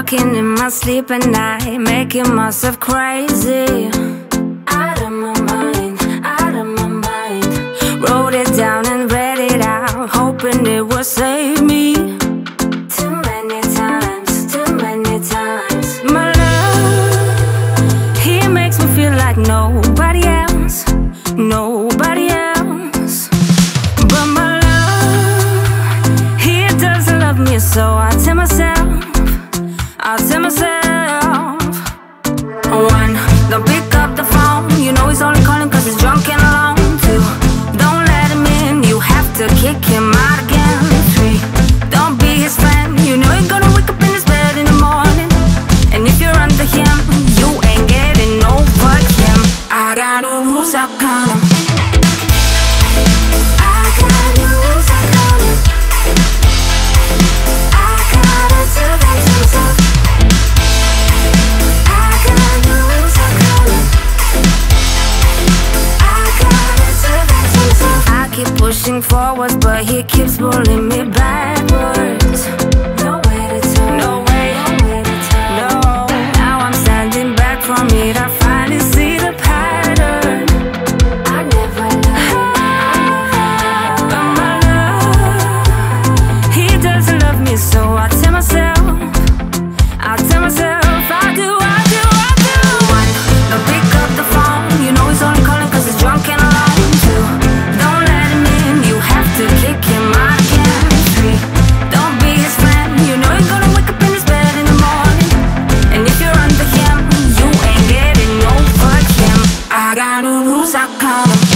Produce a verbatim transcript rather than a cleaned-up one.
Talking in my sleep at night, making myself crazy. Out of my mind, out of my mind. Wrote it down and read it out, hoping it would save me. Too many times, too many times. My love, he makes me feel like nobody else, nobody else. But my love, he doesn't love me, so I tell myself, I tell myself, one, don't pick up the phone. You know he's only calling cause he's drunk and alone. Two, don't let him in, you have to kick him out again. Three, don't be his friend. You know you're gonna wake up in his bed in the morning, and if you're under him, you ain't getting over him. I got no rules, I count him. I got no rules, I count him. I gotta tell them to myself. Pushing forwards, but he keeps pulling me backwards. No way to turn, no way, no way to turn. No, now I'm standing back from it. I finally see the pattern. I never loved, but my love, he doesn't love me, so I tell myself, I tell myself, I do, I do, I do. One, don't pick up the phone. You know he's only calling cause he's drunk and alone. Two, don't let him in, you have to kick him out again. Three, don't be his friend. You know you're gonna wake up in his bed in the morning, and if you're under him, you ain't getting over him. I got no rules, I count 'em.